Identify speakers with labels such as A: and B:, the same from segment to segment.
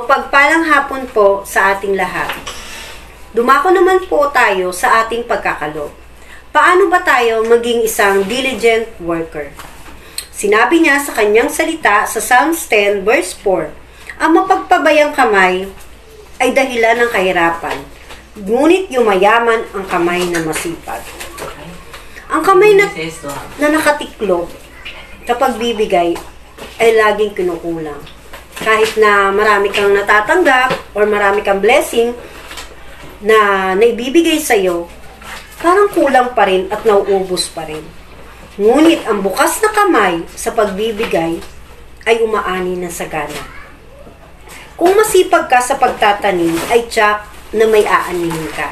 A: Mapagpalang hapon po sa ating lahat. Dumako naman po tayo sa ating pagkakalob. Paano ba tayo maging isang diligent worker? Sinabi niya sa kanyang salita sa Psalms 10 verse 4, ang mapagpabayang kamay ay dahilan ng kahirapan, ngunit yumayaman ang kamay na masipag. Ang kamay na nakatiklop kapag bibigay ay laging kinukulang. Kahit na marami kang natatanggap or marami kang blessing na naibibigay sa iyo, parang kulang pa rin at nauubos pa rin. Ngunit ang bukas na kamay sa pagbibigay ay umaani ng sagana. Kung masipag ka sa pagtatanim, ay tiyak na may aanihin ka.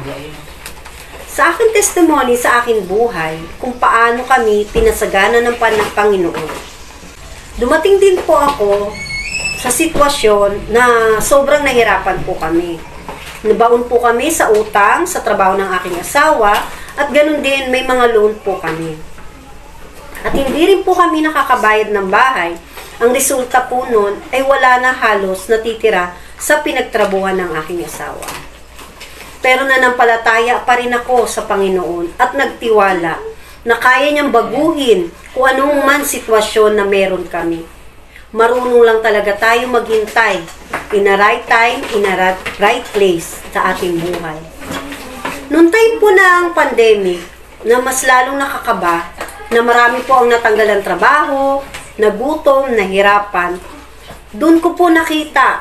A: Sa aking testimony sa aking buhay, kung paano kami pinasagana ng Panginoon. Dumating din po ako sa sitwasyon na sobrang nahirapan po kami. Nabaon po kami sa utang sa trabaho ng aking asawa at ganun din may mga loan po kami. At hindi rin po kami nakakabayad ng bahay. Ang resulta po nun ay wala na halos natitira sa pinagtrabuhan ng aking asawa. Pero nanampalataya pa rin ako sa Panginoon at nagtiwala na kaya niyang baguhin kung anong man sitwasyon na meron kami. Marunong lang talaga tayo maghintay in a right time, in a right place sa ating buhay. Noong time po ng pandemic, na mas lalong nakakaba, na marami po ang natanggalan trabaho, nagutom, nahirapan, doon ko po nakita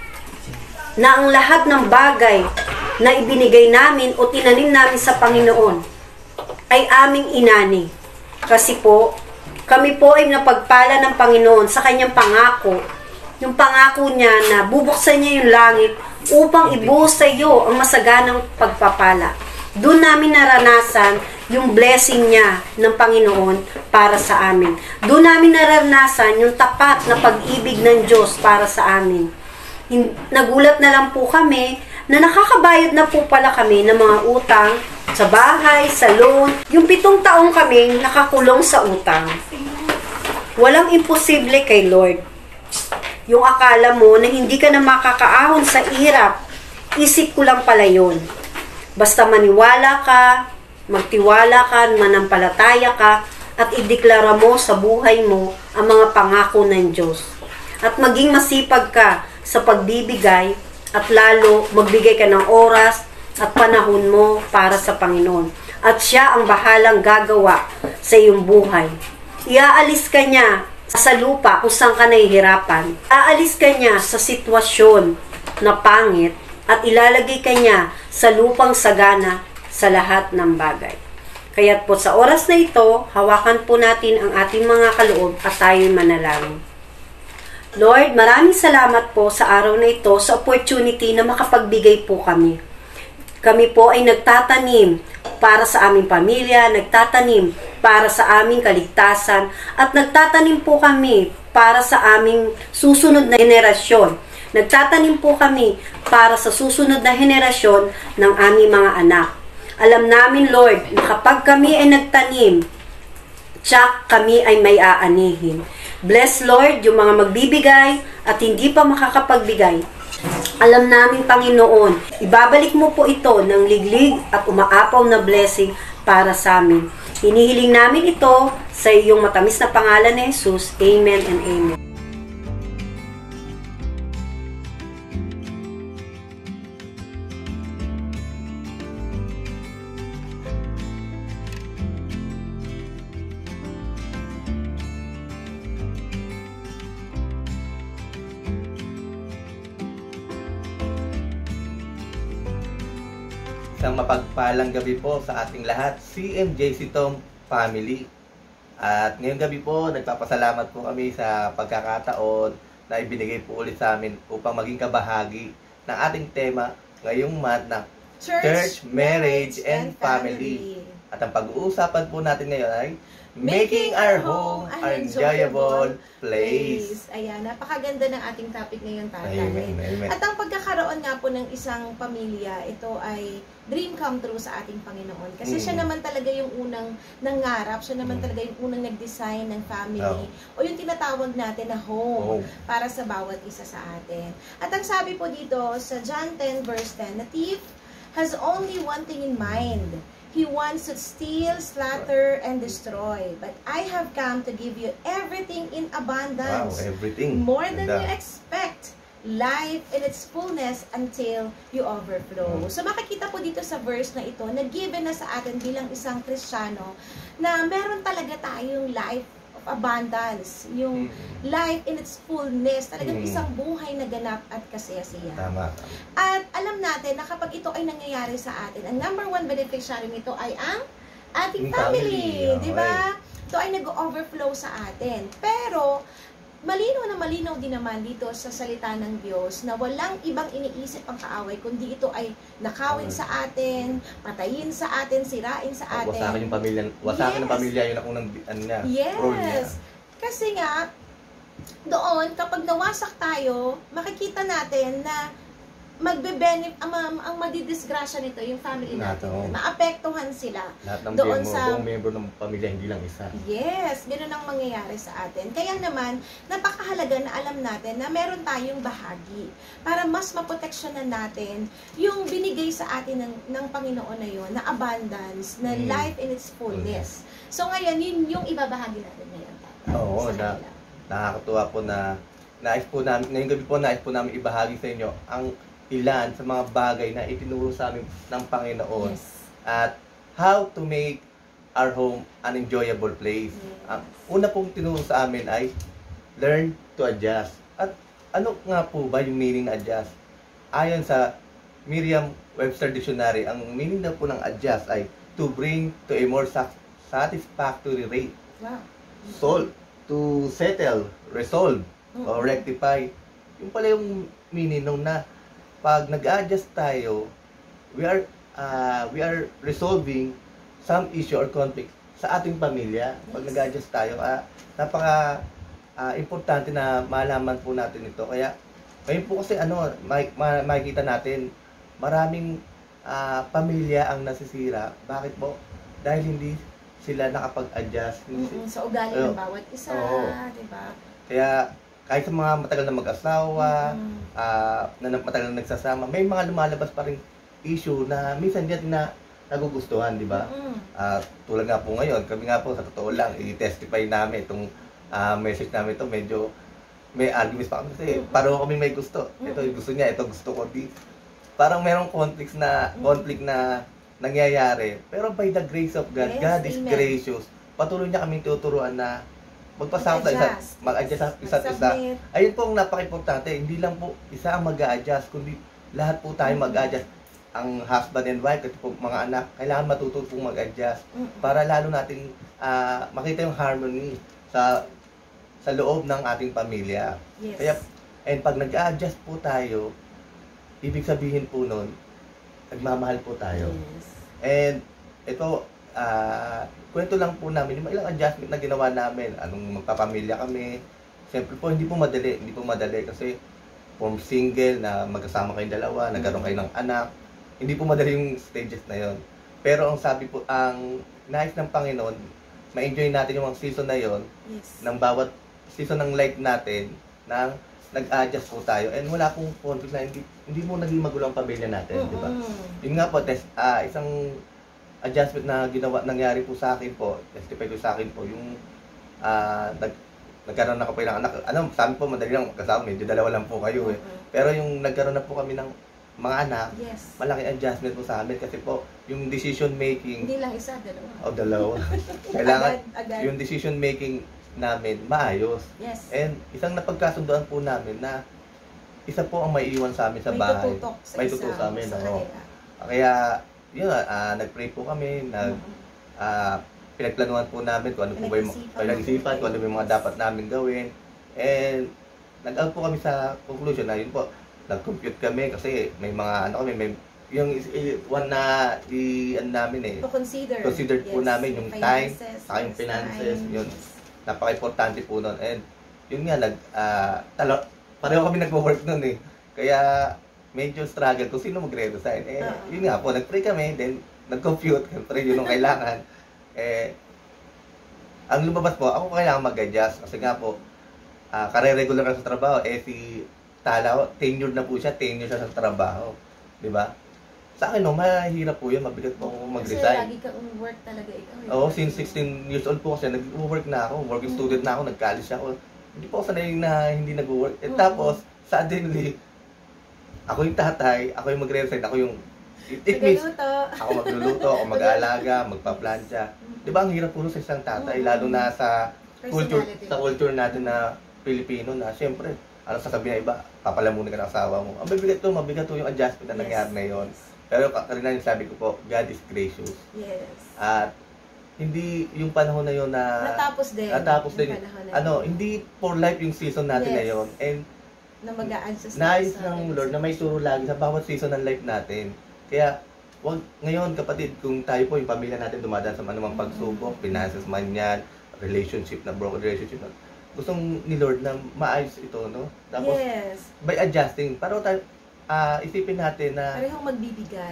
A: na ang lahat ng bagay na ibinigay namin o tinanim namin sa Panginoon ay aming inani. Kasi po, kami po ay napagpala ng Panginoon sa kanyang pangako. Yung pangako niya na bubuksan niya yung langit upang ibuhos sa iyo ang masaganang pagpapala. Doon namin naranasan yung blessing niya ng Panginoon para sa amin. Doon namin naranasan yung tapat na pag-ibig ng Diyos para sa amin. Nagulat na lang po kami na nakakabayad na po pala kami ng mga utang sa bahay, sa loan. Yung 7 taong kami nakakulong sa utang. Walang imposible kay Lord. Yung akala mo na hindi ka na makakaahon sa hirap, isip ko lang pala yun. Basta maniwala ka, magtiwala ka, manampalataya ka, at ideklara mo sa buhay mo ang mga pangako ng Diyos. At maging masipag ka sa pagbibigay, at lalo magbigay ka ng oras at panahon mo para sa Panginoon. At siya ang bahalang gagawa sa iyong buhay. Iaalis ka niya sa lupa kung saan ka nahihirapan. Aalis ka niya sa sitwasyon na pangit at ilalagay ka niya sa lupang sagana sa lahat ng bagay. Kaya't po sa oras na ito, hawakan po natin ang ating mga kaloob at tayo'y manalangin. Lord, maraming salamat po sa araw na ito sa opportunity na makapagbigay po kami. Kami po ay nagtatanim para sa aming pamilya, nagtatanim para sa aming kaligtasan, at nagtatanim po kami para sa aming susunod na henerasyon. Nagtatanim po kami para sa susunod na henerasyon ng aming mga anak. Alam namin, Lord, na kapag kami ay nagtanim, tiyak kami ay may aanihin. Bless, Lord, yung mga magbibigay at hindi pa makakapagbigay. Alam namin, Panginoon, ibabalik mo po ito ng liglig at umaapaw na blessing para sa amin. Hinihiling namin ito sa iyong matamis na pangalan ni Jesus. Amen and amen.
B: Isang mapagpalang gabi po sa ating lahat, CMJC Tom family. At ngayong gabi po, nagpapasalamat po kami sa pagkakataon na ibinigay po ulit sa amin upang maging kabahagi ng ating tema ngayong month na Church, Marriage, and Family. At ang pag-uusapan po natin ngayon ay making our home an enjoyable place.
C: Ayan, napakaganda ng ating topic ngayon, Tatay.
B: Amen.
C: At ang pagkakaroon nga po ng isang pamilya, ito ay dream come true sa ating Panginoon. Kasi siya naman talaga yung unang nangarap, siya naman talaga yung unang nag-design ng family, o yung tinatawag natin na home, para sa bawat isa sa atin. At ang sabi po dito sa John 10 verse 10, the thief has only one thing in mind. He wants to steal, slaughter, and destroy. But I have come to give you everything in abundance.
B: Wow, everything.
C: More than you expect. Life in its fullness until you overflow. So makikita po dito sa verse na ito na given na sa atin bilang isang Kristiyano na meron talaga tayong life of abundance. Yung life in its fullness. Talagang isang buhay na ganap at kasaya-saya.
B: Tama.
C: At alam natin na kapag ito ay nangyayari sa atin, ang number one beneficiary nito ay ang ating family. Di ba? Ito ay nag-overflow sa atin. Pero, malinaw din naman dito sa salita ng Diyos na walang ibang iniisip ang kaaway, kundi ito ay nakawin sa atin, patayin sa atin, sirain sa atin.
B: Wasakin yung pamilya, wasakin ng pamilya, yun ang unang role niya.
C: Kasi nga, doon, kapag nawasak tayo, makikita natin na ang madidisgrasya nito, yung family natin. Maapektuhan sila.
B: Lahat ng
C: doon sa
B: membro ng pamilya, hindi lang isa.
C: Yes, ganoon ang mangyayari sa atin. Kaya naman, napakahalaga na alam natin na meron tayong bahagi para mas maproteksyonan natin yung binigay sa atin ng Panginoon na yun, na abundance, na life in its fullness. So ngayon, yun yung ibabahagi natin ngayon.
B: Oo, nakakatuwa po na ngayong gabi po nais po namin ibahagi sa inyo ang ilan sa mga bagay na itinuro sa amin ng Panginoon at how to make our home an enjoyable place. Ang una pong tinuro sa amin ay learn to adjust. At ano nga po ba yung meaning adjust? Ayon sa Merriam-Webster Dictionary, ang meaning na po ng adjust ay to bring to a more satisfactory rate. Solve, to settle, resolve, or rectify. Yung pala yung meaning nung na pag nag-adjust tayo, we are resolving some issue or conflict sa ating pamilya. Pag nag-adjust tayo, napaka importante na malaman po natin ito. Kaya ngayon po kasi makikita natin maraming pamilya ang nasisira. Bakit po? Dahil hindi sila nakapag-adjust.
C: Sa ugali ng bawat isa, di ba?
B: Kaya kahit sa mga matagal na mag-asawa, na matagal na nagsasama, may mga lumalabas pa rin issue na minsan hindi na nagugustuhan, di ba? Tulad nga po ngayon, kami nga po sa totoo lang, i-testify namin itong message namin ito, medyo may arguments pa kami kasi pareho kami may gusto. Ito gusto niya, ito gusto ko. Parang merong conflict na nangyayari. Pero by the grace of God, God is gracious. Patuloy niya kaming tuturuan na mag-adjust sa isa't isa. Ayun po ang napaka-importante. Hindi lang po isa ang mag-a-adjust, kundi lahat po tayo mag-a-adjust. Ang husband and wife, at po mga anak, kailangan matuto pong mag-adjust para lalo nating makita yung harmony sa loob ng ating pamilya. Kaya, and pag nag-a-adjust po tayo, ibig sabihin po nun, nagmamahal po tayo. And ito, kwento lang po namin yung ilang adjustment na ginawa namin. Anong magpapamilya kami. Siyempre po, hindi po madali kasi from single na magkasama kayong dalawa, nagkaroon kayo ng anak. Hindi po madali yung stages na yon. Pero ang sabi po, ang nais ng Panginoon, ma-enjoy natin yung mga season na yon, ng bawat season ng life natin, na nag-adjust po tayo. And wala pong conflict na hindi mo naging magulo ang pamilya natin, di ba? Yun nga po, isang adjustment na nangyari po sa akin po, testify ko sa akin po, yung nagkaroon na ko po ng anak. Sa amin po, madali lang kasama, medyo dalawa lang po kayo Pero yung nagkaroon na po kami ng mga anak, malaking adjustment po sa amin kasi po, yung decision making,
C: hindi lang isa, dalawa.
B: Dalawa. Kailangan yung decision making namin maayos. And isang napagkasunduan po namin na isa po ang maiiwan sa amin sa bahay. May tutok sa amin. Kaya yun, nag-pray po kami, pinagplanuhan po namin kung ano po ba yung pinag-isipan, kung ano ba yung mga dapat namin gawin. And nag-out po kami sa conclusion na yun po, nag-compute kami kasi may mga may yung one na ano namin
C: To consider.
B: Considered po namin yung time, saka yung
C: yes,
B: finances,
C: time.
B: yun. Napaka-importante po nun. And yun nga, pareho kami nagwo-work nun eh. Kaya medyo struggle kung sino magre-resign. Yun nga po, nag-pray kami, then nag-compute, pray yun ang kailangan. Ang lumabas po, ako kailangan mag-adjust. Kasi nga po, kare-regular ka sa trabaho, si Talaw, tenured na po siya, tenured siya sa trabaho. Diba? Sa akin, mahirap po yun, mabigat po ako mag-resign.
C: Kasi lagi kang work talaga ikaw.
B: Oo, since 16 years old po kasi, nag-work na ako, working student na ako, nag-college ako. Hindi po ako sanay na hindi nag-work. Tapos, suddenly, ako yung tatay, ako yung magre-resign, ako yung ako magluluto, ako mag-aalaga, magpa-plancha. Di ba ang hirap po sa isang tatay, lalo na sa culture natin na Pilipino na, siyempre, ano sasabihin na iba, papalamunin ka ng asawa mo. Ang mabigat to yung adjustment na nangyari na yun. Pero kanina yung sabi ko po, God is gracious.
C: Yes.
B: At hindi yung panahon na yun na
C: natapos din.
B: Hindi for life yung season natin na yun. And
C: na mag-a-adjust
B: nais ng Lord na may turo lagi sa bawat season ng life natin. Kaya ngayon kapatid, kung tayo po yung pamilya natin dumadaan sa anumang pagsubok, finances man yan, relationship na broken relationship na, gustong ni Lord na maayos ito, no? Tapos by adjusting, tayo isipin natin na
C: parehong magbibigay.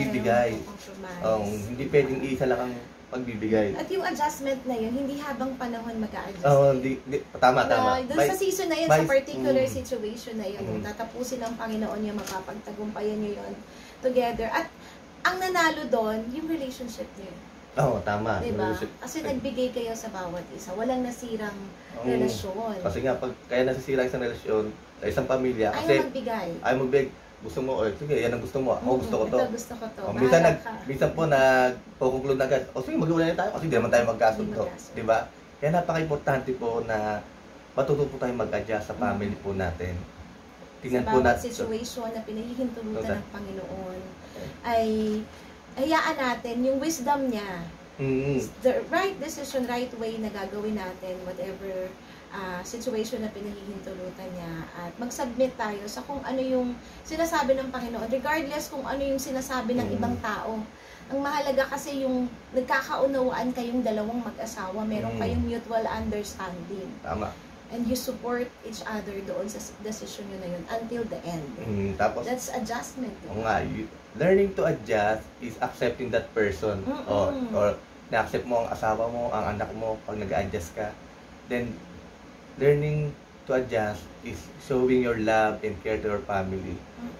B: Hindi pwedeng isa lang ang pagbibigay.
C: At yung adjustment na yun, hindi habang panahon mag-a-adjust.
B: Tama.
C: Doon sa season na yun, sa particular situation na yun, tatapusin ng Panginoon yung mapapagtagumpayan nyo yun together. At ang nanalo doon, yung relationship niyo.
B: Tama.
C: Diba? Kasi nagbigay kayo sa bawat isa. Walang nasirang relasyon.
B: Kasi nga, kaya nasisira isang relasyon sa isang pamilya. Kasi ayaw magbigay. Gusto mo, sige, yan ang gusto mo. Ako gusto ko to.
C: Gusto ko to.
B: Minsan po nag-conclude na agad, sige, mag-iwalay na tayo kasi hindi naman tayo magkasundo. Diba? Kaya napaka-importante po na matuto po tayo mag-adjust sa family po natin.
C: Tingnan po natin. Sa bawat situation na pinahihintulutan ng Panginoon, ay hayaan natin yung wisdom niya. The right decision, right way na gagawin natin, whatever situation na pinahihintulutan niya, at mag-submit tayo sa kung ano yung sinasabi ng Panginoon, regardless kung ano yung sinasabi ng ibang tao. Ang mahalaga kasi yung nagkakaunawaan kayong dalawang mag-asawa, meron kayong mutual understanding.
B: Tama.
C: And you support each other doon sa decision nyo na yun until the end.
B: Tapos,
C: that's adjustment.
B: Learning to adjust is accepting that person. Or na-accept mo ang asawa mo, ang anak mo, pag nag-adjust ka. Then, learning to adjust is showing your love and care to your family.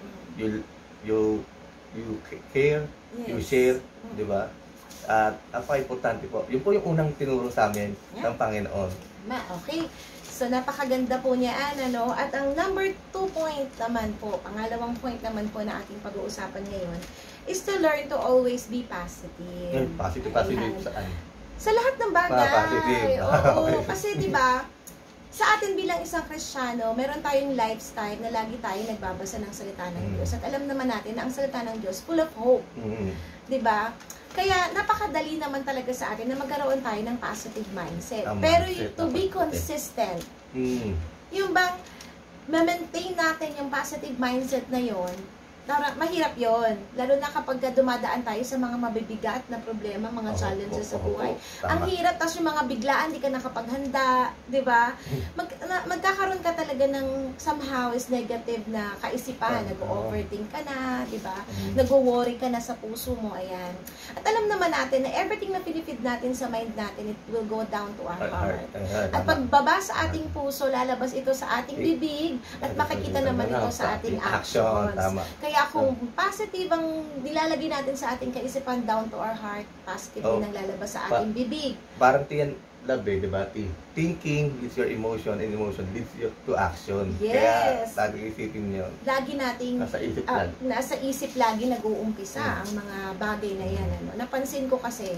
B: You care, you share, di ba? At importante po. Yun po yung unang tinuro sa amin ng Panginoon.
C: Okay. So, napakaganda po niya, ano? At ang number 2 point naman po, pangalawang point naman po na ating pag-uusapan ngayon, is to learn to always be positive.
B: Positive saan?
C: Sa lahat ng bagay.
B: Positive.
C: Oo, kasi di ba, sa atin bilang isang Kristiyano, meron tayong lifestyle na lagi tayo nagbabasa ng salita ng Diyos. At alam naman natin na ang salita ng Diyos full of hope. Di ba? Kaya napakadali naman talaga sa atin na magkaroon tayo ng positive mindset. Pero to be consistent, yung bang ma-maintain natin yung positive mindset na yon, mahirap yon. Lalo na kapag dumadaan tayo sa mga mabibigat na problema, mga challenges sa buhay. Ang hirap, tapos yung mga biglaan, di ka nakapaghanda, di ba? Magkakaroon ka talaga ng somehow is negative na kaisipan. Nag-overthink ka na, di ba? Nag-worry ka na sa puso mo, ayan. At alam naman natin na everything na pinifeed natin sa mind natin, it will go down to our heart. At pagbaba sa ating puso, lalabas ito sa ating bibig, at makikita naman ito sa ating actions. Kaya kung positive ang nilalagay natin sa ating kaisipan down to our heart, positive din ang lalabas sa ating bibig.
B: Parang tiyan, love di ba? Thinking is your emotion, and emotion leads you to action.
C: Yes.
B: Kaya lagi isipin nyo.
C: Lagi nating nasa isip lagi nag-uumpisa ang mga bagay na yan. Napansin ko kasi,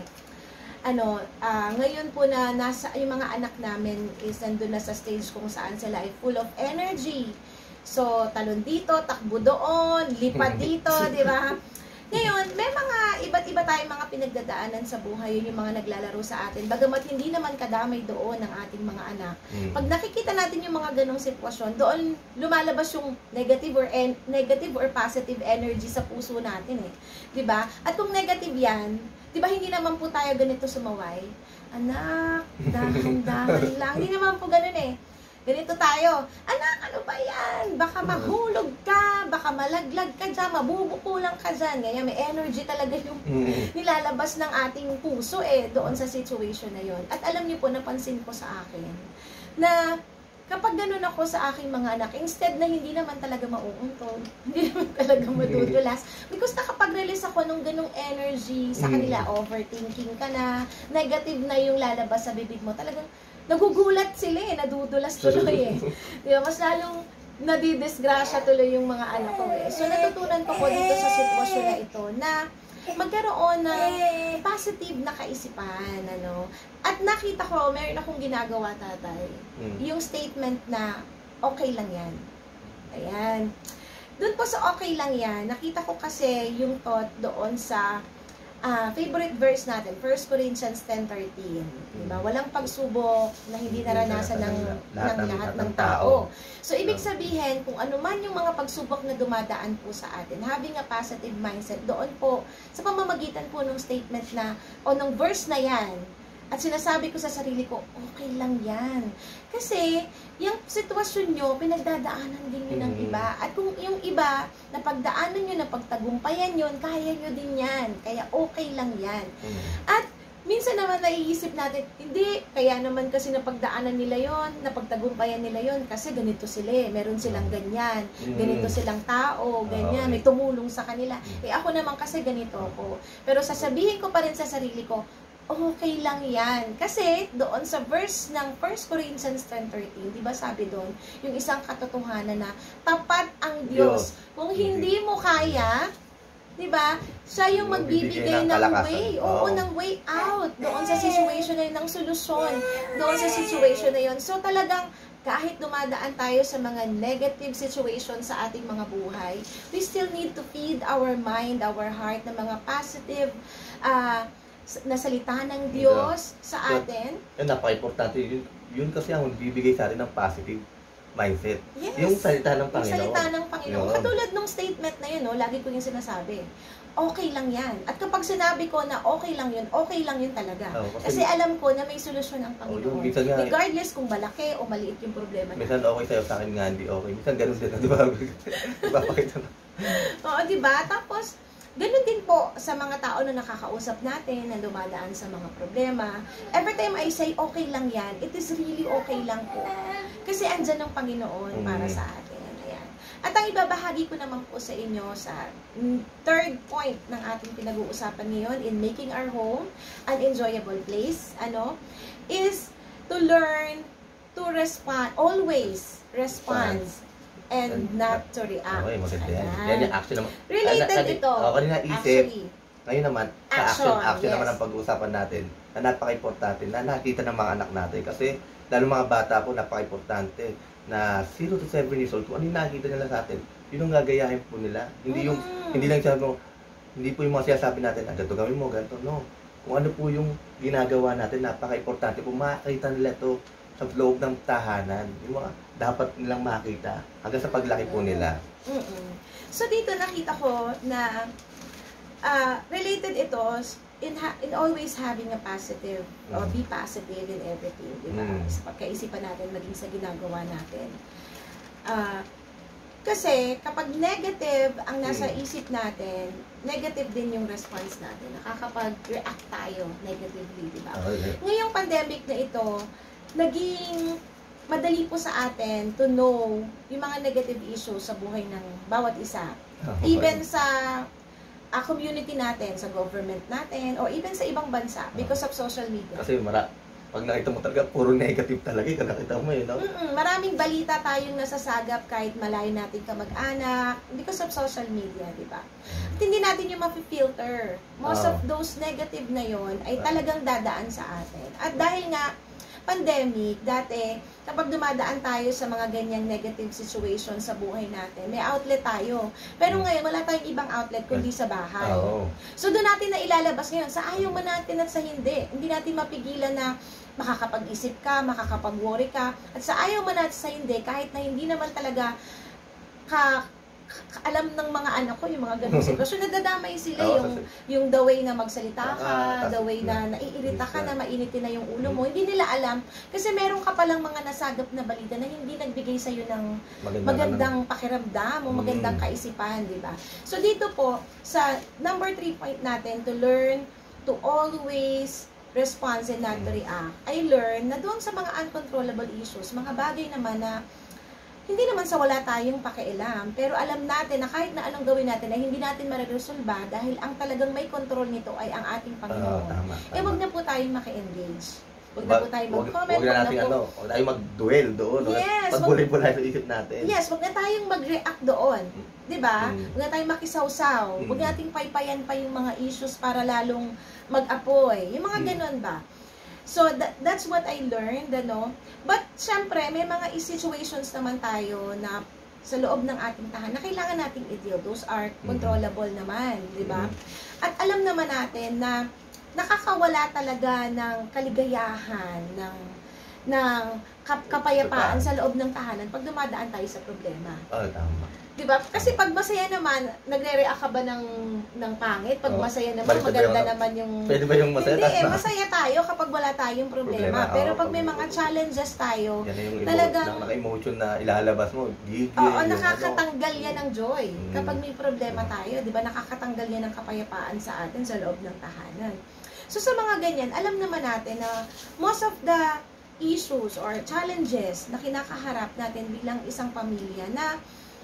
C: ngayon po na yung mga anak namin is nandun na sa stage kung saan sila ay full of energy. So, talon dito, takbo doon, lipad dito, di ba? Ngayon, may mga iba't iba tayong mga pinagdadaanan sa buhay, yun yung mga naglalaro sa atin. Bagamat hindi naman kadamay doon ng ating mga anak. Pag nakikita natin yung mga ganong sitwasyon, doon lumalabas yung negative or positive energy sa puso natin eh. 'Di ba? At kung negative yan, 'di ba hindi naman po tayo ganito sumaway? Anak, dahan-dahan lang. Hindi naman po ganun eh. Ganito tayo, anak, ano ba yan? Baka mahulog ka, baka malaglag ka dyan, mabubuko lang ka dyan. Ganyan, may energy talaga yung nilalabas ng ating puso doon sa situation na yon. At alam niyo po, napansin ko sa akin, na kapag ganun ako sa aking mga anak, instead na hindi naman talaga mauuntog, hindi naman talaga madudulas, because nakapag-release ako ng ganung energy sa kanila, overthinking ka na, negative na yung lalabas sa bibig mo, talagang nagugulat sila nadudulas tuloy Diba? Mas lalong nadidisgrasya tuloy yung mga anak ko So natutunan ko dito sa sitwasyon na ito na magkaroon ng positive na kaisipan, At nakita ko, meron akong ginagawa, tatay. Yung statement na okay lang yan. Ayan. Doon po sa okay lang yan, nakita ko kasi yung thought doon sa favorite verse natin, 1 Corinthians 10:13. Diba? Walang pagsubok na hindi naranasan ng lahat ng tao. So, ibig sabihin, kung ano man yung mga pagsubok na dumadaan po sa atin, having a positive mindset, doon po, sa pamamagitan po ng statement na, o ng verse na yan, at sinasabi ko sa sarili ko, okay lang yan. Kasi, yung sitwasyon nyo, pinagdadaanan din yun ng iba. At kung yung iba, napagdaanan nyo, napagtagumpayan yun, kaya nyo din yan. Kaya okay lang yan. At minsan naman naiisip natin, hindi, kaya naman kasi napagdaanan nila yon, napagtagumpayan nila yon kasi ganito sila meron silang ganyan, ganito silang tao, ganyan, may tumulong sa kanila. Ako naman kasi ganito ako. Pero sasabihin ko pa rin sa sarili ko, okay lang yan. Kasi doon sa verse ng 1 Corinthians 10:13, di ba sabi doon, yung isang katotohanan na tapat ang Diyos. Kung hindi mo kaya, di ba, siya yung magbibigay ng way. Oo, ng way out. Doon sa situation na yun, ng solusyon. Doon sa situation na yun. So talagang, kahit dumadaan tayo sa mga negative situation sa ating mga buhay, we still need to feed our mind, our heart, ng mga positive na salita ng Diyos sa atin.
B: Yan, napaka-importante. Yun kasi ang bibigay sa atin ng positive mindset.
C: Yes.
B: Yung salita ng Panginoon.
C: Yung salita ng Panginoon. Katulad ng statement na yun, lagi ko yung sinasabi. Okay lang yan. At kapag sinabi ko na okay lang yun talaga. Kasi alam ko na may solusyon ang Panginoon. Regardless kung malaki o maliit yung problema na.
B: Minsan okay sa'yo, sa akin nga hindi okay. Minsan ganun din, di ba? Ipapakita na.
C: Oo, di ba? Tapos, ganun din po sa mga tao na nakakausap natin, na dumadaan sa mga problema. Every time I say, okay lang yan, it is really okay lang po. Kasi andyan ang Panginoon para sa atin. Ayan. At ang ibabahagi ko naman po sa inyo sa third point ng ating pinag-uusapan ngayon in making our home an enjoyable place, is to learn to respond, always respond and not to react.
B: Okay, maganda yan. Yan yung action naman.
C: Related ito.
B: Kanina isip.
C: Actually.
B: Ngayon naman, sa action naman ang pag-uusapan natin na napaka-importante na nakita ng mga anak natin. Kasi, lalo mga bata po, napaka-importante na 0 to 7 years old, kung ano yung nakikita nila sa atin, yun ang gagayahin po nila. Hindi lang sabi mo, hindi po yung mga sinasabi natin, ganito gawin mo, ganito. No. Kung ano po yung ginagawa natin, napaka-importante po, makakita nila to sa loob ng tahanan. Yung mga dapat nilang makita hanggang sa paglaki po nila.
C: So dito nakita ko na related ito in always having a positive or be positive in everything, di ba? Sa pagkaisipan natin, maging sa ginagawa natin. Kasi kapag negative ang nasa isip natin, negative din yung response natin. Nakakapag-react tayo negatively, di ba? Ngayong pandemic na ito, naging madali po sa atin to know yung mga negative issues sa buhay ng bawat isa. Even sa community natin, sa government natin, or even sa ibang bansa because of social media.
B: Kasi pag nakita mo talaga, puro negative talaga yung nakita mo no?
C: Maraming balita tayong nasasagap kahit malayo natin kamag-anak because of social media, di ba? At hindi natin yung ma-filter. Most of those negative na yon ay talagang dadaan sa atin. At dahil nga, pandemic, dati, kapag dumadaan tayo sa mga ganyang negative situation sa buhay natin, may outlet tayo. Pero ngayon, wala tayong ibang outlet kundi sa bahay. So, doon natin na ilalabas ngayon, sa ayaw man natin at sa hindi. Hindi natin mapigilan na makakapag-isip ka, makakapag-worry ka, at sa ayaw man natin sa hindi, kahit na hindi naman talaga alam ng mga anak ko yung mga ganung sitwasyon, nadadamay sila yung the way na magsalita ka, the way na naiirita ka, na mainitin na yung ulo mo, hindi nila alam kasi meron ka palang mga nasagap na balita na hindi nagbigay sa iyo ng magandang pakiramdam o magandang kaisipan, di ba? So dito po sa number 3 point natin, to learn to always respond and not to react. I learn na doon sa mga uncontrollable issues, mga bagay naman na hindi naman sa wala tayong pakialam, pero alam natin na kahit na anong gawin natin ay hindi natin mariresolba dahil ang talagang may control nito ay ang ating Panginoon. Wag na po tayong maki-engage. Wag na po tayong mag-comment.
B: Wag na natin wag tayong mag-duel doon.
C: Yes.
B: Pag-bulay-bulay sa isip natin.
C: Yes, wag na tayong mag-react doon. Diba? Wag na tayong makisawsaw. Wag nating paypayan pa yung mga issues para lalong mag-apoy. Yung mga ganun ba? So, that's what I learned, ano. But, syempre, may mga situations naman tayo na sa loob ng ating tahanan na kailangan nating i-deal. Those are controllable naman, di ba? At alam naman natin na nakakawala talaga ng kaligayahan, ng kapayapaan sa loob ng tahanan pag dumadaan tayo sa problema.
B: Tama.
C: Diba? Kasi pag masaya naman, nagre-react ka ba ng pangit? Pag masaya naman, maganda naman yung...
B: Pwede ba yung masaya?
C: Hindi, masaya tayo kapag wala tayong problema. Pero pag may mga challenges tayo, talagang...
B: Naka-emotion na ilalabas mo, gigil.
C: Oo, nakakatanggal yan ng joy. Kapag may problema tayo, di ba, nakakatanggal yan ng kapayapaan sa atin sa loob ng tahanan. So sa mga ganyan, alam naman natin na most of the issues or challenges na kinakaharap natin bilang isang pamilya na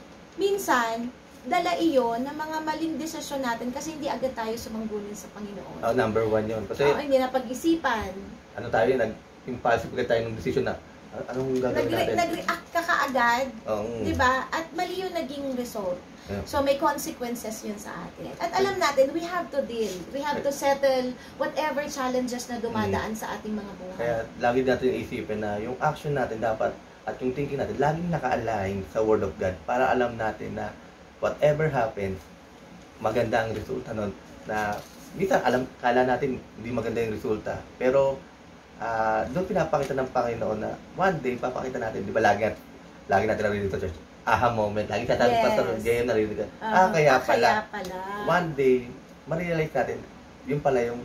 C: minsan, dala iyon ng mga maling desisyon natin kasi hindi agad tayo sumangguni sa Panginoon.
B: Number 1 yun. Kasi,
C: hindi na pag-isipan.
B: Ano tayo, nag-impulsive tayo ng desisyon na, anong gagawin natin?
C: Nag-react ka kaagad, di ba? At mali yung naging result. So, may consequences yun sa atin. At alam natin, we have to deal. We have to settle whatever challenges na dumadaan sa ating mga buhay.
B: Kaya, lagi natin isipin na yung action natin dapat at yung thinking natin, laging naka-align sa Word of God para alam natin na whatever happens, maganda ang resulta nun. Na, minsan, kala natin hindi maganda yung resulta. Pero, doon pinapakita ng Panginoon na one day, papakita natin, di ba lagi natin narinig sa church, aha moment, lagi sasabi pa sa ngayon narinig ka. Kaya pala, one day, ma-realize natin, yung pala yung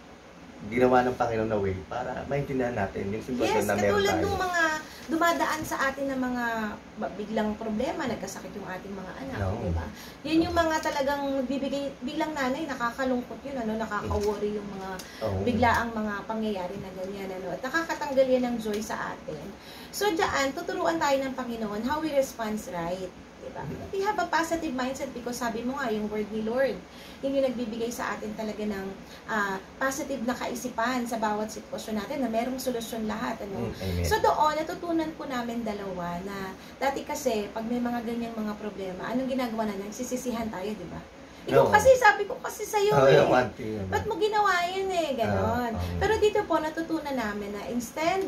B: ginawa ng Panginoon na way para maintindihan natin yung sitwasyon na meron tayo.
C: Katulad ng mga dumadaan sa atin ng mga biglang problema, nagkasakit yung ating mga anak, di ba? Yan yung mga talagang bibigay, bilang nanay, nakakalungkot yun, nakaka-worry yung mga biglaang mga pangyayari na ganyan, at nakakatanggal yan ng joy sa atin. So, diyan, tuturuan tayo ng Panginoon how we respond right. Diba? We have a positive mindset because sabi mo nga, yung word ni Lord, yun yung nagbibigay sa atin talaga ng positive na kaisipan sa bawat sitwasyon natin na merong solusyon lahat. So doon, natutunan po namin dalawa na dati kasi, pag may mga ganyang mga problema, anong ginagawa na? Nagsisisihan tayo, di ba? Ikaw kasi, sabi ko kasi sa'yo ba't mo ginawa yun ganon. Pero dito po, natutunan namin na instead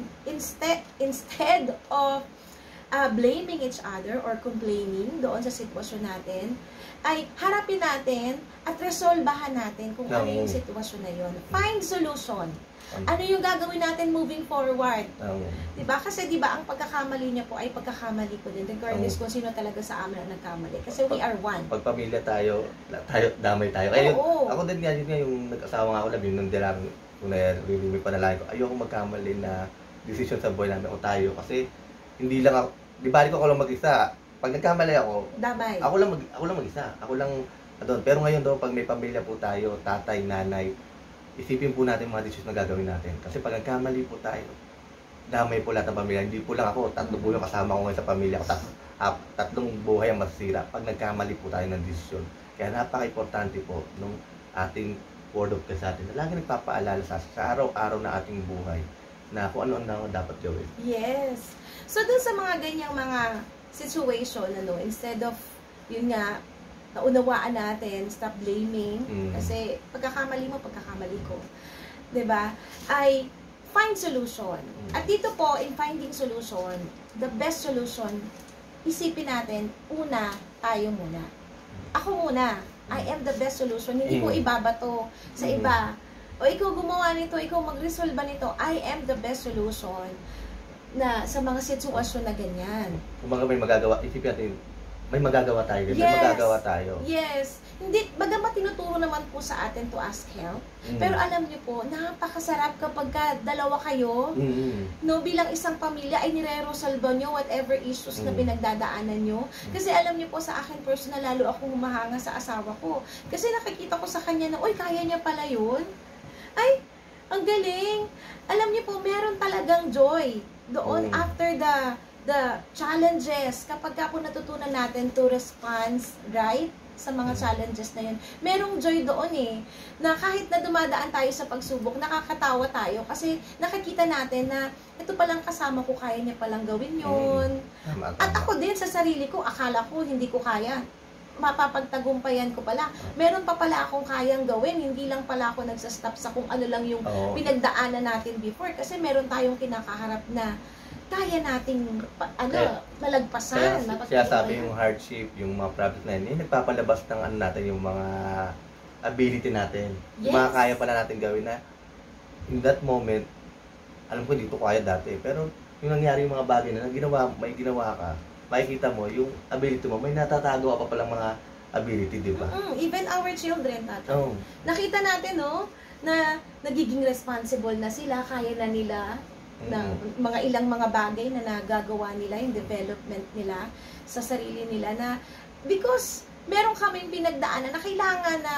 C: of blaming each other or complaining doon sa sitwasyon natin, ay harapin natin at resolbahan natin kung ano yung sitwasyon na yun. Find solution. Ano yung gagawin natin moving forward? Diba? Kasi diba, ang pagkakamali niya po ay pagkakamali ko din. Regardless kung sino talaga sa amin ang nagkamali. Kasi we are one.
B: Pag pamilya tayo, damay tayo. Kaya ako din nga, yung nag-asawa nga ako na, yung nandiyan kung may panalangin ko, ayoko magkamali na decision sa buhay namin o tayo. Kasi hindi lang ako, di bali ko ako lang mag-isa. Pag nagkamali ako,
C: damay.
B: Ako lang mag-isa. Ako lang doon. Pero ngayon daw, pag may pamilya po tayo, tatay, nanay, isipin po natin mga decisions na gagawin natin. Kasi pag nagkamali po tayo, damay po lahat ng pamilya. Hindi po lang ako, 3 po yung kasama ko ngayon sa pamilya ko. 3 buhay ang masisira pag nagkamali po tayo ng desisyon. Kaya napaka-importante po nung ating word of God sa atin. Lagi nagpapaalala sa araw-araw na ating buhay na kung ano-ano dapat gawin.
C: Yes. So, dun sa mga ganyang mga situation, instead of, yun nga, naunawaan natin, stop blaming, kasi pagkakamali mo, pagkakamali ko, diba? Ay, find solution. At dito po, in finding solution, the best solution, isipin natin, una, tayo muna. Ako muna. I am the best solution. Hindi ko ibabato sa iba. O ikaw gumawa nito, ikaw mag-resolve nito. I am the best solution na sa mga sitwasyon na ganyan.
B: Kung may magagawa, isipin natin, may magagawa tayo. Yes. May magagawa tayo.
C: Yes. Hindi, bagamat tinuturo naman po sa atin to ask help, pero alam niyo po, napakasarap kapag dalawa kayo, no, bilang isang pamilya ay nire-resolve nyo whatever issues na pinagdadaanan nyo. Kasi alam niyo po sa akin personal, lalo akong humahanga sa asawa ko. Kasi nakikita ko sa kanya na, uy, kaya niya pala yun. Ay, ang galing. Alam niyo po, meron talagang joy doon after the challenges. Kapag po natutunan natin to respond right sa mga challenges na yun, merong joy doon na kahit na dumadaan tayo sa pagsubok, nakakatawa tayo kasi nakikita natin na ito palang kasama ko, kaya niya palang gawin yun. At ako din sa sarili ko, akala ko hindi ko kaya. Mapapagtagumpayan ko pala. Meron pa pala akong kayang gawin, hindi lang pala ako nagsastop sa kung ano lang yung pinagdaanan natin before kasi meron tayong kinakaharap na kaya nating malagpasan.
B: Kaya sabi yung hardship, yung mga problems na yun, nagpapalabas ng ano natin, yung mga ability natin. Yes. Yung mga kaya pala natin gawin na in that moment, alam ko dito kaya dati, pero yung nangyari yung mga bagay na may ginawa ka, makikita mo, yung ability mo, may natatago ka pa palang mga ability, di ba?
C: Even our children, tatay. Nakita natin, no, na nagiging responsible na sila, kaya na nila, na mga ilang mga bagay na nagagawa nila, yung development nila sa sarili nila na because meron kaming pinagdaanan na kailangan na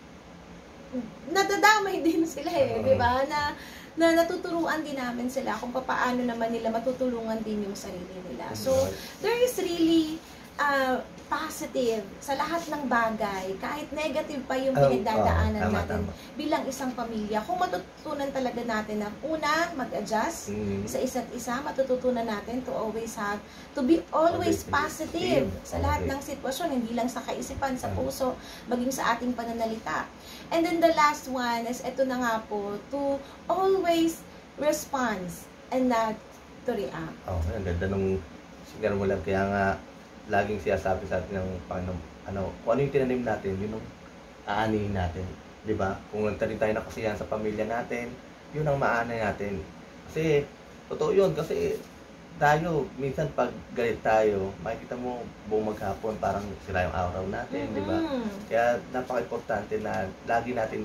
C: nadadamay din sila di ba? Na natuturuan din namin sila kung paano naman nila matutulungan din yung sarili nila. So, there is really positive sa lahat ng bagay, kahit negative pa yung pinagdadaanan natin bilang isang pamilya. Kung matututunan talaga natin na una, mag-adjust sa isa't isa, matututunan natin to be always positive sa lahat ng sitwasyon, hindi lang sa kaisipan, sa puso, maging sa ating pananalita. And then the last one is, ito na nga po, to always respond and not to react.
B: Ang ganda nung signal mo lang, kaya nga laging sinasabi sa atin ng kung ano yung tinanim natin, yun ang aanihin natin, di ba? Kung nagtanim tayo na kasiyahan sa pamilya natin, yun ang maanay natin. Kasi totoo yun, kasi tayo minsan pag galit tayo, makikita mo buong maghapon parang sira yung araw natin, di ba? Kaya napaka-importante na lagi natin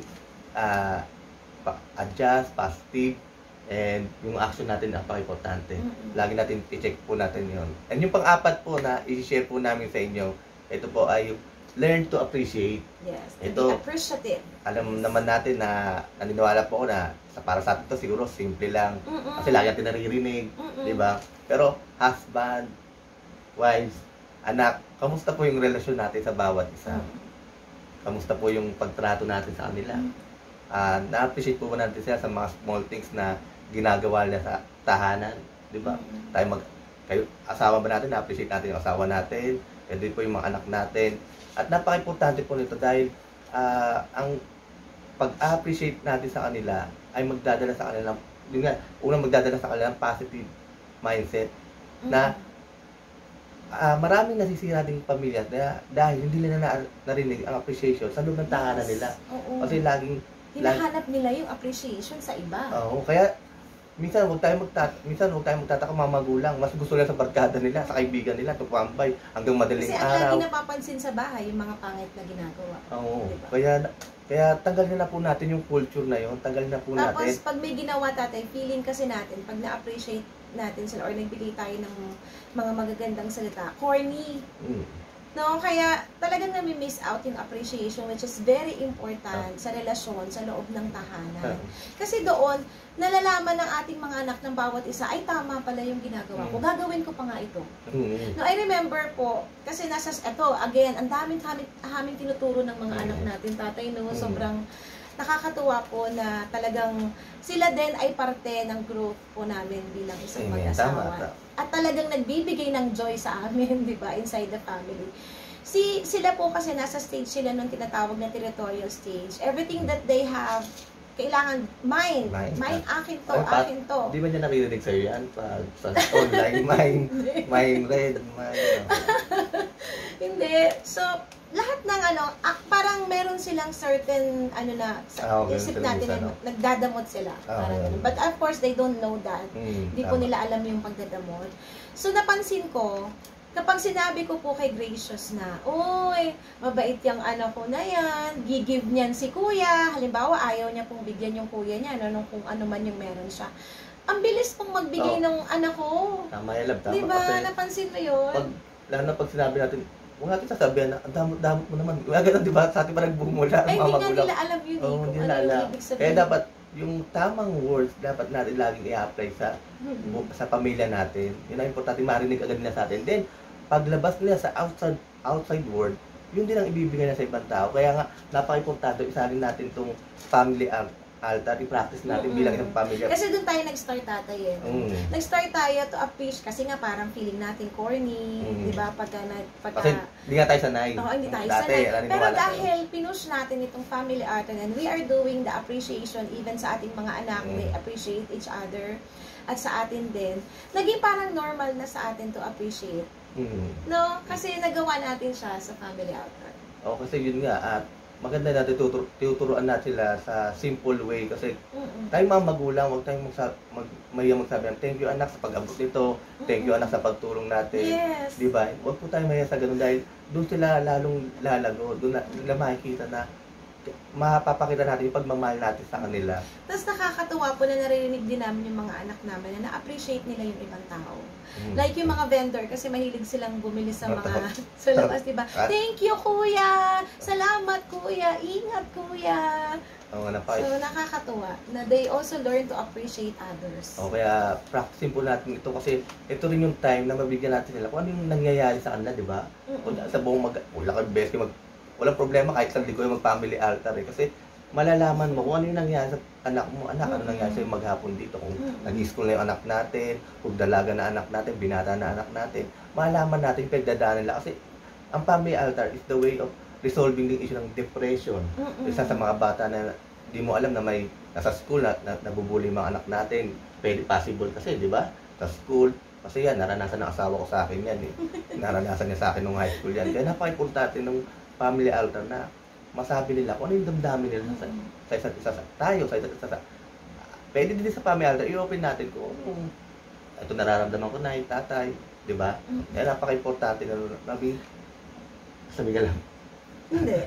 B: adjust, positive, and yung action natin napaka-importante. Lagi natin i-check po natin yon. And yung pang-apat po na i-share po namin sa inyo, ito po ay learn to appreciate.
C: Yes,
B: ito,
C: be appreciative.
B: Alam naman natin na naniniwala po ako na para sa atin ito siguro simple lang. Kasi lagi natin naririnig, di ba? Pero husband, wives, anak, kamusta po yung relasyon natin sa bawat isa? Kamusta po yung pagtrato natin sa kanila? Na-appreciate po natin sila sa mga small things na ginagawa nila sa tahanan, di ba? Kayo, asawa ba natin, na-appreciate natin yung asawa natin, and din po yung mga anak natin. At napaka-importante po nito dahil ang pag-appreciate natin sa kanila ay magdadala sa kanila, yun nga, unang magdadala sa kanila ng positive mindset na maraming nasisira ding pamilya dahil hindi nila narinig ang appreciation sa loob ng tahanan nila. Kasi laging
C: hinahanap nila yung appreciation sa iba.
B: Kaya minsan huwag tayo magtataka mga magulang. Mas gusto nila sa barkada nila, sa kaibigan nila, tupambay hanggang madaling
C: araw.
B: Kasi ang
C: lagi napapansin sa bahay, yung mga pangit na ginagawa.
B: Diba? Kaya tanggalin na po natin yung culture na yun. Tanggalin na po natin.
C: Tapos pag may ginawa tatay, feeling kasi natin, pag na-appreciate natin sila or nagbigay tayo ng mga magagandang salita, corny. No, kaya talagang nami-miss out yung appreciation, which is very important sa relasyon, sa loob ng tahanan. Kasi doon, nalalaman ng ating mga anak ng bawat isa, ay tama pala yung ginagawa ko, gagawin ko pa nga ito. No, I remember po, kasi again, ang daming tinuturo ng mga anak natin, tatay, no, sobrang nakakatuwa po na talagang sila din ay parte ng growth po namin bilang isang mag-asawa. At talagang nagbibigay ng joy sa amin, di ba, inside the family. Sila po kasi nasa stage sila nung tinatawag na territorial stage. Everything that they have kailangan mine. Mine, akin to, akin to.
B: Di ba niya naririnig sa'yo yan? Pag sa online, mine red, mine.
C: Hindi. So, lahat ng parang meron silang certain, sa isip natin, nagdadamot sila. Parang ganun. But of course, they don't know that. Hindi po nila alam yung pagdadamot. So, napansin ko, kapag sinabi ko po kay Gracious na, uy, mabait yung anak ko na yan, gigive niyan si kuya, halimbawa, ayaw niya pong bigyan yung kuya niya, kung ano man yung meron siya. Ang bilis pong magbigay ng anak ko.
B: Tama yan, love. Tama.
C: Diba? Napansin mo yun?
B: Lalo na pag sinabi natin, huwag natin sasabihan na, ang damot mo naman. Kaya ganun, diba? Sa atin pa nagbumula.
C: Ay, hindi nga nila alam yun.
B: Oo, hindi nila alam. Kaya dapat, yung tamang words, dapat natin laging i-apply sa pamilya natin. Yun ang importante, marinig agad nila sa atin. Then, paglabas nila sa outside world, yun din ang ibibigay na sa ibang tao. Kaya nga, napaka-importante, isarin natin itong family altar, i-practice natin bilang isang pamilya.
C: Kasi doon tayo nag-start tatay eh. Nag-start tayo to appreciate, kasi nga parang feeling natin corny, di ba?
B: Kasi hindi nga tayo sanay.
C: Oo, hindi tayo sanay. Pero dahil pinush natin itong family altar, and we are doing the appreciation even sa ating mga anak, they appreciate each other, at sa atin din, naging parang normal na sa atin to appreciate. No? Kasi nagawa natin siya sa family altar.
B: Oo, kasi yun nga, at maganda natin tuturuan natin sila sa simple way kasi tayong mga magulang, huwag tayong magsabi ng thank you anak sa pag-abot nito, thank you anak sa pagtulong natin.
C: Yes.
B: Diba? Huwag po tayong mahiya sa ganun dahil doon sila lalong lalago, doon nila makikita na mapapakita natin yung pagmamahal natin sa kanila.
C: Tapos nakakatuwa po na naririnig din namin yung mga anak namin na na-appreciate nila yung ibang tao. Like yung mga vendor, kasi mahilig silang bumili sa mga sa labas, diba? Thank you, kuya! Salamat, kuya! Ingat, kuya! So, nakakatuwa na they also learn to appreciate others.
B: O kaya, practicing po natin ito kasi ito rin yung time na mabigyan natin sila kung ano yung nangyayari sa kanila, diba? Sa buong walang problema kahit sa linggo yung mag-family altar eh. Kasi malalaman mo kung ano yung nangyari sa anak mo. Anak, ano nangyari sa'yo maghapon dito. Kung nag-school na yung anak natin, kung dalaga na anak natin, binata na anak natin. Malalaman natin yung pagdadaanan nila. Kasi ang family altar is the way of resolving the issue ng depression. Isa sa mga bata na di mo alam na may nasa school na nabubuli mga anak natin. Pwede possible kasi, di ba? Sa school. Kasi yan, naranasan ng asawa ko sa akin yan eh. Naranasan niya sa akin nung high school yan. Kaya napaka-importante nung family altar na masabi nila kung ano yung damdamin nila sa isa't isa tayo, sa isa't isa. Pwede din sa family altar, i-open natin kung ito nararamdaman ko na yung tatay, di ba? Kaya napaka-importante na sabi ka lang.
C: Hindi.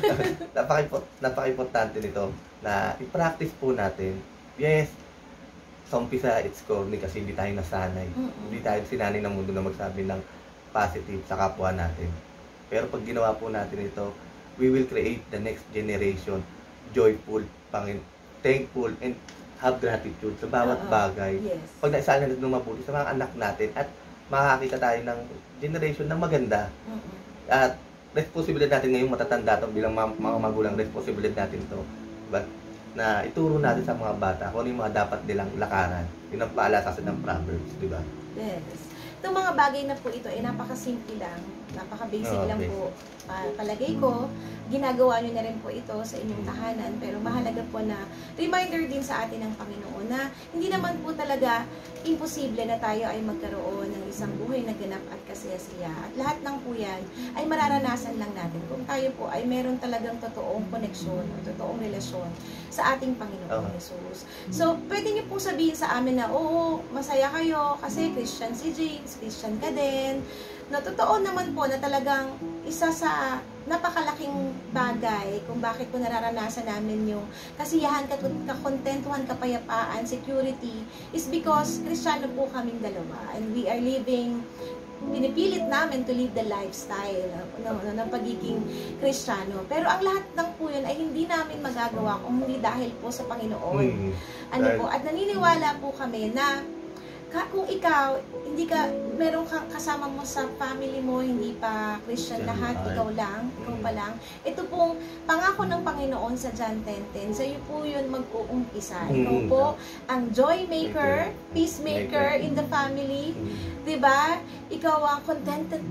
B: Napaka-importante nito na i-practice po natin. Yes, sa umpisa it's corny kasi hindi tayo nasanay. Hindi tayo sinanay ng mundo na magsabi ng positive sa kapwa natin. Pero pag ginawa po natin ito, we will create the next generation joyful, thankful, and have gratitude sa bawat bagay.
C: Yes.
B: Pag naisala natin ng mabuti sa mga anak natin at makakita tayo ng generation na maganda. At responsibilidad natin ngayong matatanda ito bilang mga magulang, responsibilidad natin ito. But, na ituro natin sa mga bata kung ano yung mga dapat nilang lakaran. Yun ang paalala ng Proverbs, di ba?
C: Yes. Itong mga bagay na po ito ay napakasimple lang, napaka-basic lang po. Palagay ko, ginagawa nyo na rin po ito sa inyong tahanan, pero mahalaga po na reminder din sa atin ng Panginoon na hindi naman po talaga imposible na tayo ay magkaroon ng isang buhay na ganap at kasaya-saya. At lahat ng po yan ay mararanasan lang natin kung tayo po ay meron talagang totoong koneksyon o totoong relasyon sa ating Panginoon Jesus. So, pwede niyo po sabihin sa amin na, oo, masaya kayo kasi Christian si James, Christian ka din. Na totoo naman po na talagang isa sa napakalaking bagay kung bakit po nararanasan namin yung kasiyahan, kakontentuhan, kapayapaan, security is because Kristiyano po kaming dalawa and we are living, pinipilit namin to live the lifestyle ng pagiging Kristiyano. Pero ang lahat ng po yun ay hindi namin magagawa kung hindi dahil po sa Panginoon. At naniniwala po kami na kung ikaw, hindi ka, meron kang kasama mo sa family mo, hindi pa Christian lahat, ikaw pa lang. Ito pong pangako ng Panginoon sa John 10:10, sa iyo po yun mag-uumpisa. Ikaw po ang joy maker, peacemaker in the family, diba? Ikaw ang contentment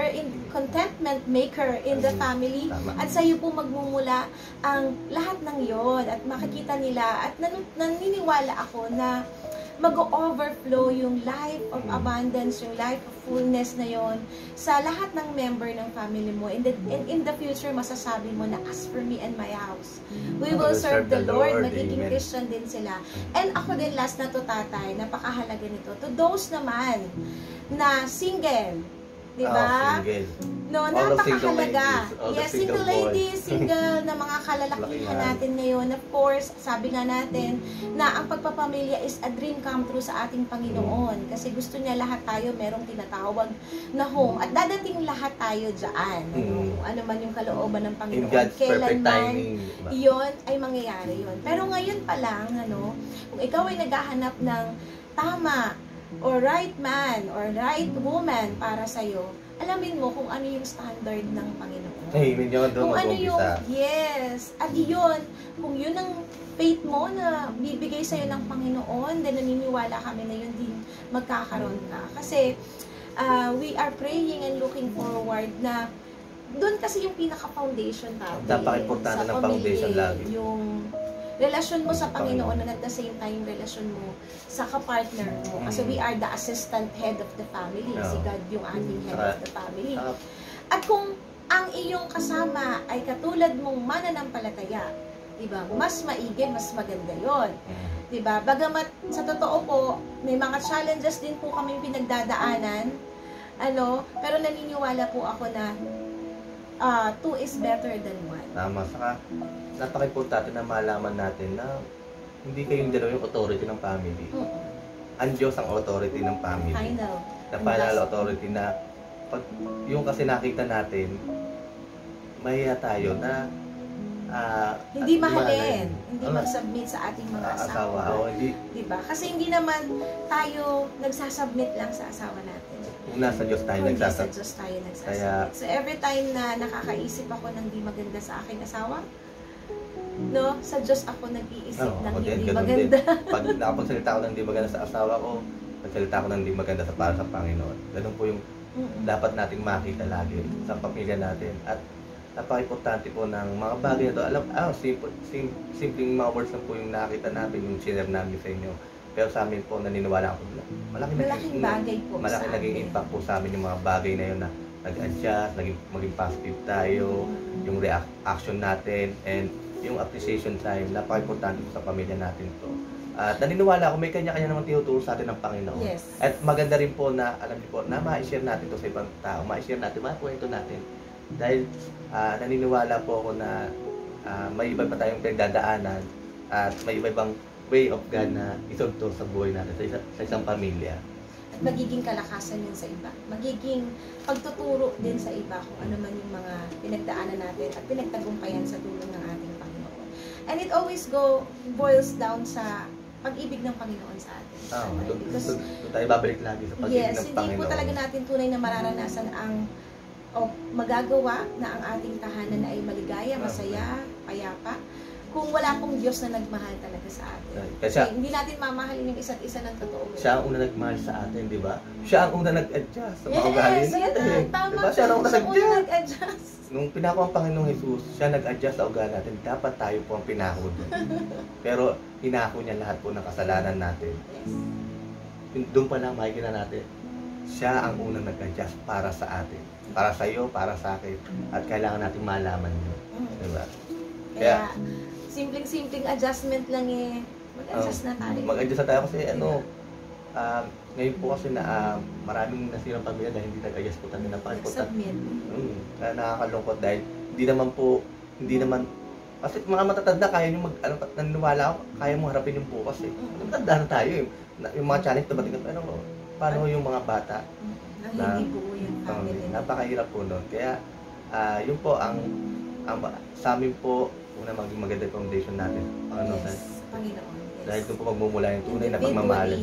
C: maker in the family, at sa iyo po magmumula ang lahat ng yon, at makikita nila, at naniniwala ako na mag-overflow yung life of abundance, yung life of fullness na yon sa lahat ng member ng family mo. And in the future, masasabi mo na, as for me and my house, we will serve the Lord. Magiging Christian din sila. And ako din, last na to, tatay, napakahalaga nito. To those naman na single, di ba? No, napakahalaga. Yes, single ladies, single na mga kalalakihan natin ngayon. Of course, sabi nga natin na ang pagpapamilya is a dream come true sa ating Panginoon. Kasi gusto niya lahat tayo merong tinatawag na home. At dadating lahat tayo dyan. Kung ano man yung kalooban ng Panginoon. Kailan man, yun ay mangyayari yun. Pero ngayon pa lang, kung ikaw ay naghahanap ng tama or right man or right woman para sa'yo, alamin mo kung ano yung standard ng Panginoon. Kung ano yung, yes, at yun, kung yun ang faith mo na bibigay sa'yo ng Panginoon, then naniniwala kami na yun din magkakaroon ka. Kasi, we are praying and looking forward na doon kasi yung pinaka-foundation natin.
B: Napaka-importante ng foundation lagi.
C: Yung relasyon mo sa Panginoon, and at the same time, relasyon mo sa kapartner mo. Kasi we are the assistant head of the family. Si God yung ating head of the family. At kung ang iyong kasama ay katulad mong mananampalataya, diba, mas maigi, mas maganda yon. Diba? Bagamat sa totoo po, may mga challenges din po kami pinagdadaanan, pero naniniwala po ako na two is better than one.
B: Tama. Saka, napaka-importante na malaman natin na hindi kayong dalawa yung authority ng family. Ang Diyos ang authority ng family.
C: Final.
B: Na final authority na pag yung kasi nakita natin, mahiya tayo na
C: hindi mahalin, hindi mag-submit sa ating mga asawa. Diba? Kasi hindi naman tayo nagsasubmit lang sa asawa natin.
B: Kung nasa Diyos tayo nagsasubmit.
C: Sa Diyos tayo nagsasubmit. So every time na nakakaisip ako ng hindi maganda sa aking asawa, sa Diyos ako nag-iisip ng hindi maganda.
B: Pag nakapagsalita ako ng hindi maganda sa asawa ko, nagsalita ako ng hindi maganda para sa Panginoon. Ganun po yung dapat nating makita lagi sa pamilya natin. At napaka-importante po ng mga bagay na ito. Simpleng mga words lang po yung nakita natin, yung share namin sa inyo. Pero sa amin po, naniniwala ako na
C: malaking bagay po.
B: Malaking naging impact po sa amin yung mga bagay na yun na nag-adjust, maging positive tayo, yung reaction natin, and yung appreciation time, napaka-importante po sa pamilya natin to. At naniniwala ako, may kanya-kanya naman tinuturo sa atin ng Panginoon.
C: Yes.
B: At maganda rin po na, alam niyo po, na ma-share natin to sa ibang tao, ma-share natin, ma-kwento natin. Dahil naniniwala po ako na may iba pa tayong pinagdadaanan at may iba-ibang way of God na isunto sa buhay natin, sa isang pamilya.
C: At magiging kalakasan yun sa iba. Magiging pagtuturo din sa iba kung ano man yung mga pinagdaanan natin at pinagtagumpayan sa tulong ng ating Panginoon. And it always boils down sa pag-ibig ng Panginoon sa atin.
B: Doon tayo babalik lagi sa pag-ibig ng Panginoon. Yes,
C: hindi po talaga natin tunay na mararanasan magagawa na ang ating tahanan ay maligaya, masaya, payapa, kung wala pong Diyos na nagmahal talaga sa atin. Kasi hindi natin mamahalin yung isa't isa ng totoo.
B: Siya ang una nagmahal sa atin, di ba? Siya ang una nag-adjust sa mga ugali natin.
C: Tama.
B: Diba? Siya ang una
C: nag-adjust.
B: Nung pinako ang Panginoong Jesus, siya nag-adjust sa ugali natin. Dapat tayo po ang pinako doon. Pero pinako niya lahat po ng kasalanan natin. Doon pa lang makikita natin, siya ang unang nag-adjust para sa atin. Para sa iyo, para sa akin. At kailangan natin malaman yun. Diba?
C: Kaya simpleng adjustment lang mag-adjust na tayo.
B: Mag-adjust na tayo kasi ngayon po kasi na maraming nasirang pamilya dahil hindi nag-adjust po tayo na
C: Nag-submit.
B: Nakakalungkot dahil hindi naman kasi mga matatanda kaya nyo naniniwala ako, kaya mo harapin yung bukas eh. Matanda na tayo eh. Yung mga challenge dumating na pero paano yung mga bata
C: na hindi buo yung family.
B: Napakahirap po nun. Kaya yun po ang sa amin po una maging maganda yung foundation natin.
C: Panginoon. Yes.
B: Dahil doon po magmumula yung tunay na pagmamahalan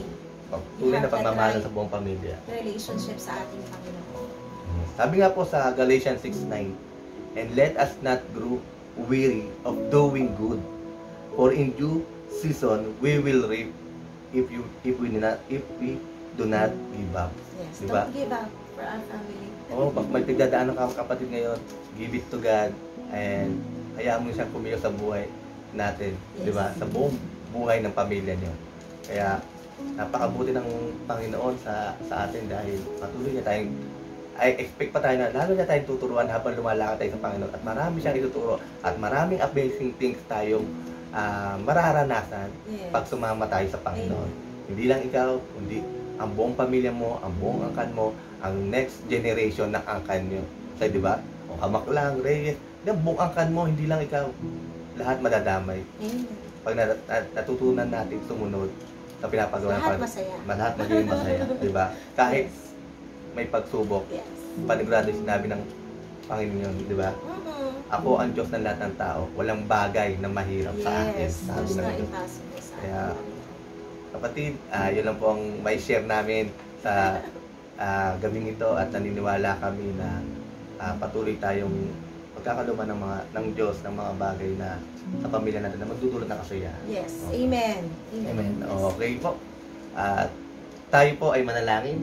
B: Tunay na pagmamahalan sa buong pamilya.
C: Relationship sa ating Panginoon.
B: Sabi nga po sa Galatians 6:9, and let us not grow weary of doing good, for in due season we will reap if we do not give up.
C: Yes,
B: Diba?
C: don't give up for our family.
B: Pag may pagdadaanan ka kapatid ngayon, give it to God and hayaan mo siyang kumilos sa buhay natin,
C: Yes.
B: di ba? Sa buong buhay ng pamilya niyo. Kaya napakabuti ng Panginoon sa atin dahil patuloy niya tayong expect pa tayo na lalo na tayong tuturuan habang lumalakad tayo sa Panginoon at marami siyang ituturo at maraming amazing things tayong mararanasan
C: Yes.
B: pag sumama tayo sa Panginoon. Hindi lang ikaw, kundi ang buong pamilya mo, ang buong angkan mo, ang next generation ng angkan nyo. Kasi di ba? O Hamak lang, Reyes, ang buong angkan mo, hindi lang ikaw. Lahat madadamay.
C: Amen.
B: Pag natutunan natin sumunod sa pinapagawa ng
C: Lahat
B: Panginoon,
C: masaya.
B: lahat magiging masaya. Di ba? Kahit may pagsubok,
C: Yes.
B: panigurado sinabi ng Panginoon, di ba? Ako ang Diyos ng lahat ng tao. Walang bagay na mahirap sa akin.
C: Yes.
B: Sabi
C: There's
B: ng
C: no
B: Diyos.
C: impossible sa
B: Kaya,
C: ating
B: kapatid, yun lang po ang may share namin sa gabing ito at naniniwala kami na patuloy tayong pagkakaluman ng Diyos ng mga bagay na sa pamilya natin na magdudulot ng kasiyahan.
C: Yes.
B: Okay.
C: Amen.
B: Amen. Okay po. At tayo po ay manalangin.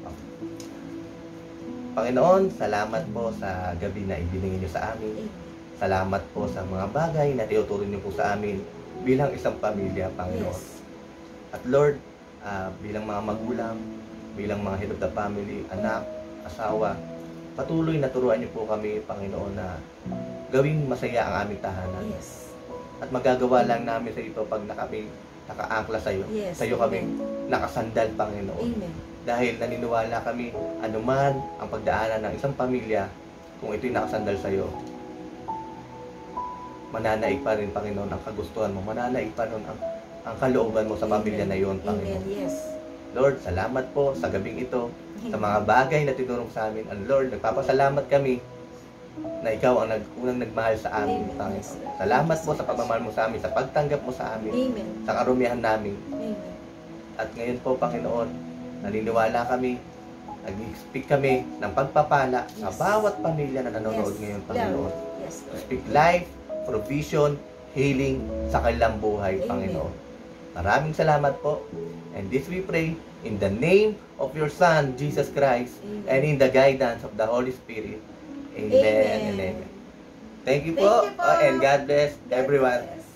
B: Panginoon, salamat po sa gabi na ibinigay niyo sa amin. Salamat po sa mga bagay na tinuturo niyo po sa amin bilang isang pamilya, Panginoon.
C: Yes.
B: At Lord, bilang mga magulang, bilang mga head of the family, anak, asawa, patuloy na turuan niyo po kami, Panginoon, na gawing masaya ang aming tahanan.
C: Yes.
B: At magagawa lang namin sa ito pag nakaangkla sa iyo.
C: Yes.
B: Sa iyo kami nakasandal, Panginoon.
C: Amen.
B: Dahil naniniwala kami, anuman ang pagdaanan ng isang pamilya, kung ito'y nakasandal sa iyo, mananaig pa rin, Panginoon, ang kagustuhan mo. Mananaig pa rin ang kalooban mo sa pamilya na iyon, Panginoon.
C: Amen. Yes.
B: Lord, salamat po sa gabing ito, sa mga bagay na tinurong sa amin. And Lord, nagpapasalamat kami na ikaw ang unang nagmahal sa amin,
C: Amen.
B: Panginoon.
C: Yes.
B: Salamat po sa pagmamahal mo sa amin, sa pagtanggap mo sa amin,
C: Amen.
B: sa karumihan namin.
C: Amen.
B: At ngayon po, Panginoon, naniniwala kami, nag-speak kami ng pagpapala sa
C: Yes.
B: bawat pamilya na nanonood
C: Yes.
B: ngayon, Panginoon.
C: Yes,
B: To
C: Lord.
B: speak life, provision, healing sa kanilang buhay,
C: Amen.
B: Panginoon. Maraming salamat po. And this we pray in the name of your Son, Jesus Christ,
C: Amen.
B: and in the guidance of the Holy Spirit. Amen,
C: Amen.
B: and amen. Thank you
C: Thank
B: po,
C: you po.
B: and God bless everyone.
C: Yes.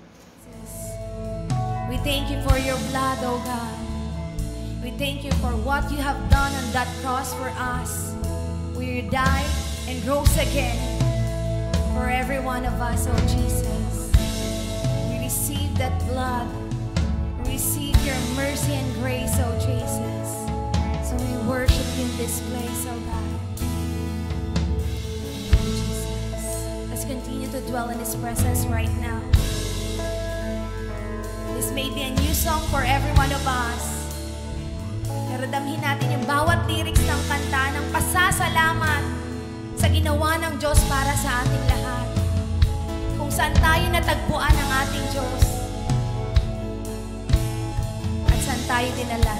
D: We thank you for your blood, oh God. We thank you for what you have done on that cross for us, where you died and rose again for every one of us, oh Jesus. We receive that blood. We receive your mercy and grace, oh Jesus. So we worship you in this place, oh God. Oh Jesus. Let's continue to dwell in His presence right now. This may be a new song for every one of us. Pero damhin natin yung bawat lyrics ng kanta ng pasasalamat sa ginawa ng Diyos para sa ating lahat. Kung saan tayo natagpuan ng ating Diyos. At saan tayo dinala.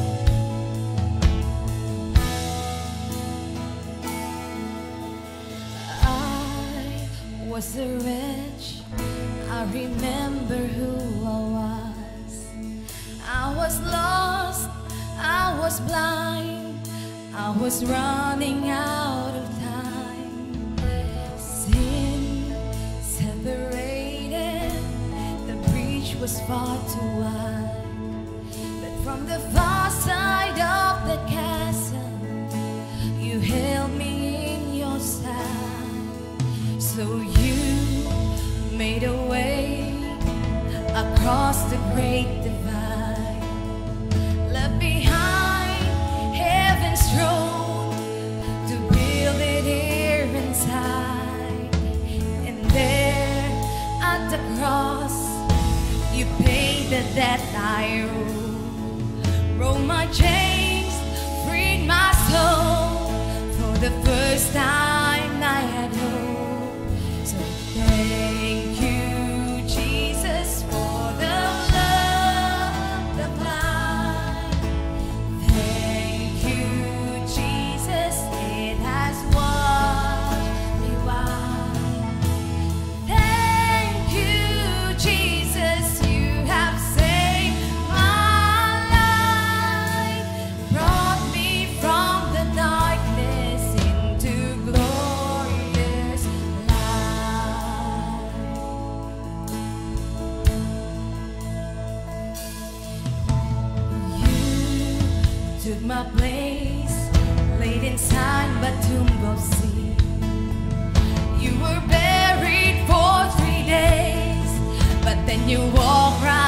D: I was a wretch. I remember who I was. I was lost. I was blind, I was running out of time. Sin separated, the breach was far too wide. But from the far side of the chasm, you held me in your side. So you made a way across the great divide. Left behind heaven's throne to build it here inside. And there at the cross, you paid the debt I owe. Broke my chains, freed my soul. For the first time I had hope. So thank you, Jesus, for the blood, the blood. took my place, laid in sand but tomb of sea. You were buried for 3 days, but then you walked right